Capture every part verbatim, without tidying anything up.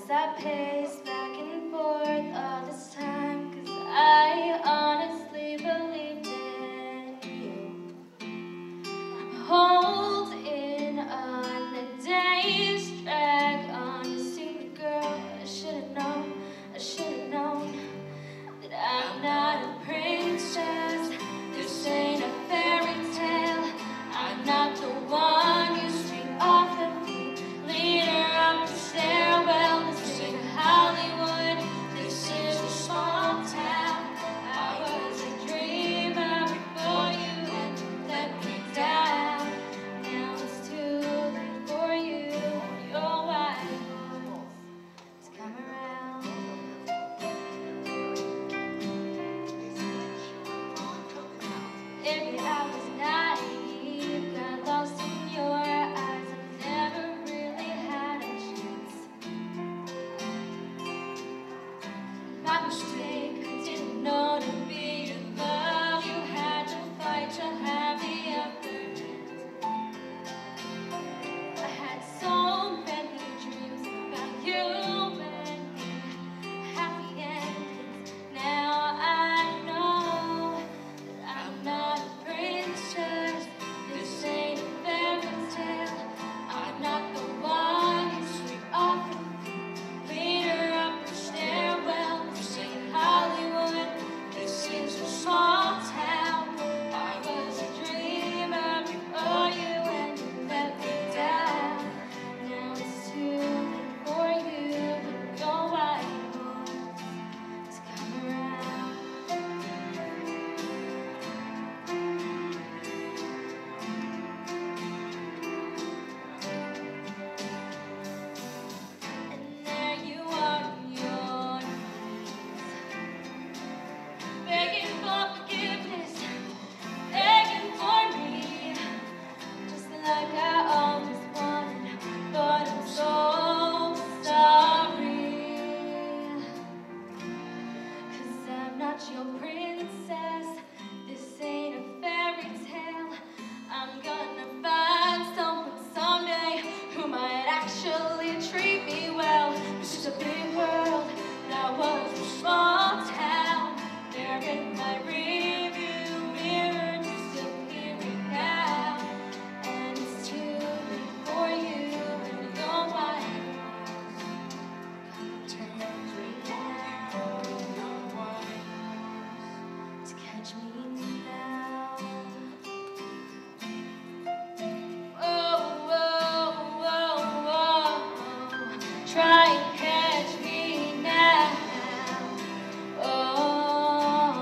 as I pace back and forth all this time, 'cause I honestly believed in you. Holding on, the days drag on. You stupid girl, I should've known, I should've known that I'm not a princess. This ain't a fairy tale. I'm not the one you street off the feet, lead her up the stairwell. This ain't Hollywood, this is a small town. I was a dreamer before you had let me down. Now it's too late for you and your white horse to come around. Maybe I was naive, got lost in your eyes. I never really had a chance. My mistake, I didn't know to be in love. You had to fight to have the upper hand. I had so many dreams about you and me, happy endings. Now I know that I'm not a princess. This ain't a fairy tale. I'm not the one you sweep off the feet, lead her up the stairwell. This ain't Hollywood, this is a small town. I was a dreamer before you and you let me down. Now it's too late for you and your white horse to come around. And there you are on your knees, begging for forgiveness, begging for me, just like I always wanted, but I'm so sorry. 'Cause I'm not your princess, this ain't a fairy tale. I'm gonna find someone someday who might actually treat me well. This is a big world, that was a small town. There in my rearview mirror, disappearing now. And it's too late for you and your white horse. Turn me now to catch me now. Whoa, whoa, whoa, whoa. Try and catch me now. Oh,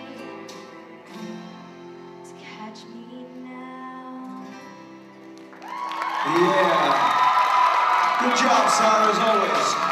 to catch me now. Yeah. Good job, Sarah, as always.